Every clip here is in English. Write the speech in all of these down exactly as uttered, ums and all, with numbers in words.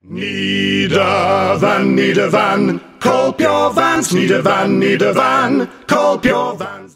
Need a van, need a van, cope your vans, need a van, need a van, cope your vans.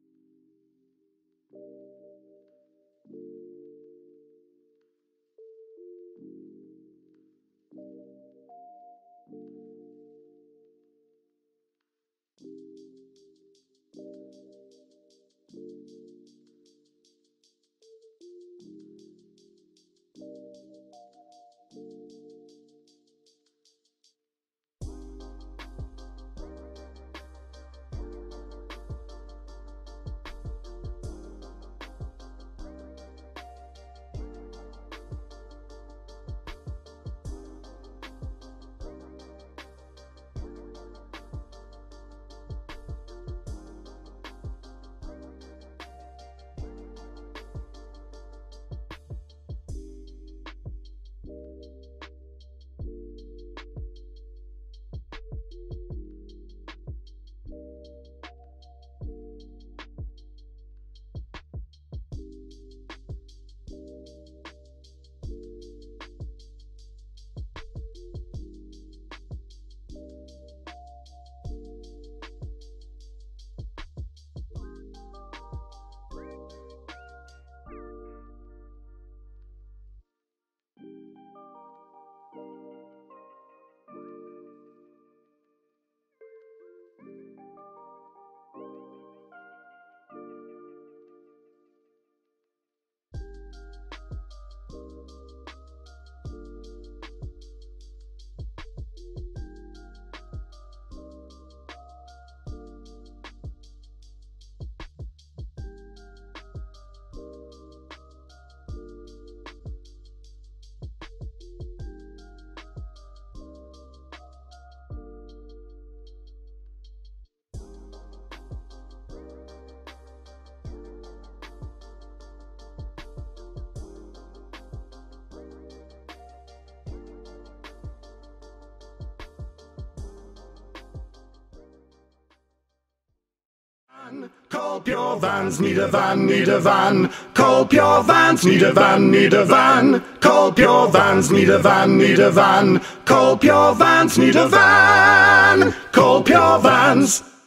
Cope your vans, need a van, need a van, cope your vans, need a van, need a van, cope your vans, need a van, need a van, cope your vans, need a van, cope your vans.